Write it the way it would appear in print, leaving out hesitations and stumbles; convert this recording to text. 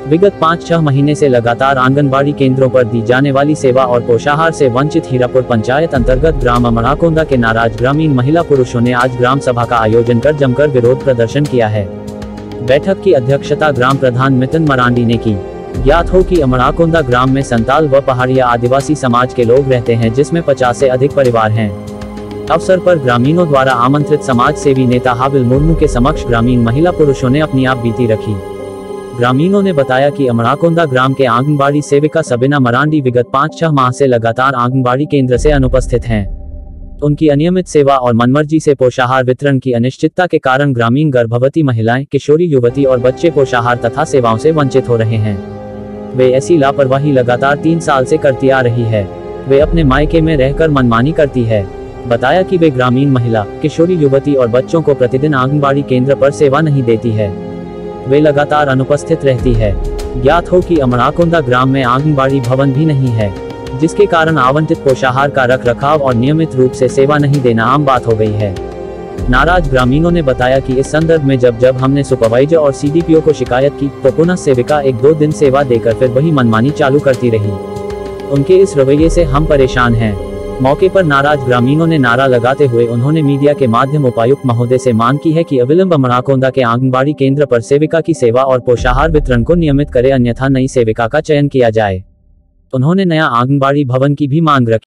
विगत 5-6 महीने से लगातार आंगनबाड़ी केंद्रों पर दी जाने वाली सेवा और पोषाहार से वंचित हीरापुर पंचायत अंतर्गत ग्राम अमराकोंदा के नाराज ग्रामीण महिला पुरुषों ने आज ग्राम सभा का आयोजन कर जमकर विरोध प्रदर्शन किया है। बैठक की अध्यक्षता ग्राम प्रधान मितन मरांडी ने की। ज्ञात हो कि अमराकोंदा ग्राम में संताल व पहाड़िया आदिवासी समाज के लोग रहते हैं, जिसमें 50 से अधिक परिवार हैं। अवसर पर ग्रामीणों द्वारा आमंत्रित समाज सेवी नेता हाबिल मुर्मू के समक्ष ग्रामीण महिला पुरुषों ने अपनी आप बीती रखी। ग्रामीणों ने बताया कि अमराकोंदा ग्राम के आंगनबाड़ी सेविका सबीना मरांडी विगत 5-6 माह से लगातार आंगनबाड़ी केंद्र से अनुपस्थित हैं। उनकी अनियमित सेवा और मनमर्जी से पोषाहार वितरण की अनिश्चितता के कारण ग्रामीण गर्भवती महिलाएं, किशोरी युवती और बच्चे पोषाहार तथा सेवाओं से वंचित हो रहे हैं। वे ऐसी लापरवाही लगातार 3 साल से करती आ रही है। वे अपने मायके में रहकर मनमानी करती है। बताया कि वे ग्रामीण महिला, किशोरी युवती और बच्चों को प्रतिदिन आंगनबाड़ी केंद्र पर सेवा नहीं देती है। वे लगातार अनुपस्थित रहती है। ज्ञात हो कि अमराकोंदा ग्राम में आंगनबाड़ी भवन भी नहीं है, जिसके कारण आवंटित पोषाहार का रखरखाव और नियमित रूप से सेवा नहीं देना आम बात हो गई है। नाराज ग्रामीणों ने बताया कि इस संदर्भ में जब हमने सुपरवाइजर और सीडीपीओ को शिकायत की तो पुनः सेविका 1-2 दिन सेवा देकर फिर वही मनमानी चालू करती रही। उनके इस रवैये से हम परेशान हैं। मौके पर नाराज ग्रामीणों ने नारा लगाते हुए उन्होंने मीडिया के माध्यम उपायुक्त महोदय से मांग की है कि अविलंब अमराकोंदा के आंगनबाड़ी केंद्र पर सेविका की सेवा और पोषाहार वितरण को नियमित करे, अन्यथा नई सेविका का चयन किया जाए। उन्होंने नया आंगनबाड़ी भवन की भी मांग रखी।